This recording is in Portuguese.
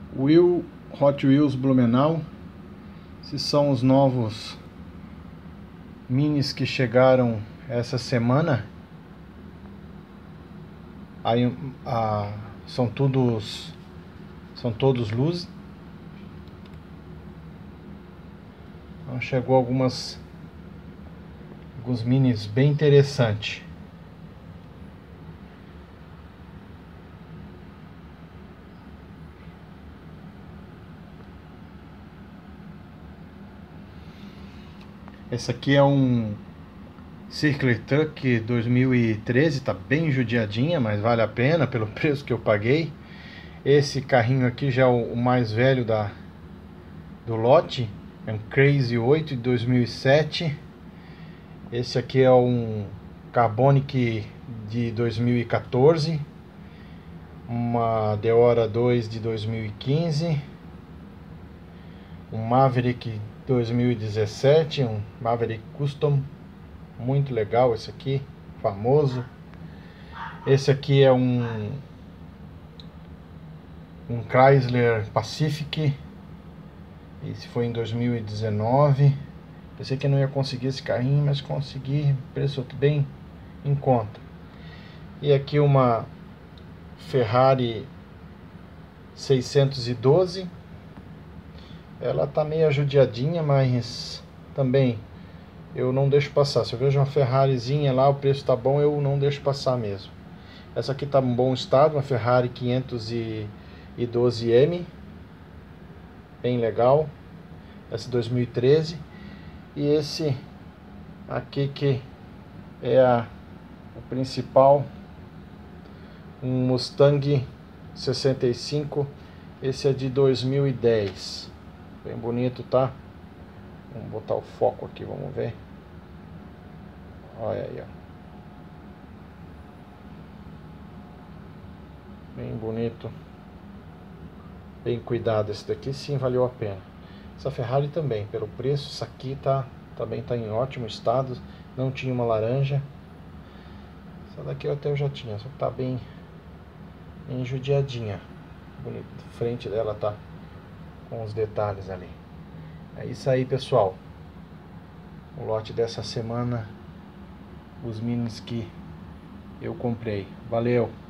Hot Wheels Blumenau. Esses são os novos minis que chegaram essa semana. Aí, são todos luz. Então chegou alguns minis bem interessantes. Esse aqui é um Circle Truck 2013, tá bem judiadinha, mas vale a pena pelo preço que eu paguei. Esse carrinho aqui já é o mais velho do lote, é um Crazy 8 de 2007. Esse aqui é um Carbonic de 2014, uma Deora 2 de 2015, um Maverick 2017, um Maverick Custom, muito legal esse aqui, famoso. Esse aqui é um Chrysler Pacific, esse foi em 2019. Pensei que eu não ia conseguir esse carrinho, mas consegui, preço bem em conta. E aqui uma Ferrari 612. Ela tá meio judiadinha, mas também eu não deixo passar. Se eu vejo uma Ferrarizinha lá, o preço tá bom, eu não deixo passar mesmo. Essa aqui tá em bom estado, uma Ferrari 512M, bem legal. Essa 2013. E esse aqui que é o principal, um Mustang 65. Esse é de 2010. Bem bonito, tá? Vamos botar o foco aqui, vamos ver. Olha aí, ó. Bem bonito. Bem cuidado. Esse daqui sim valeu a pena. Essa Ferrari também, pelo preço, essa aqui também tá em ótimo estado. Não tinha uma laranja. Essa daqui eu já tinha, só que tá bem judiadinha. Bonito. A frente dela tá com os detalhes ali. É isso aí, pessoal. O lote dessa semana, os minis que eu comprei. Valeu!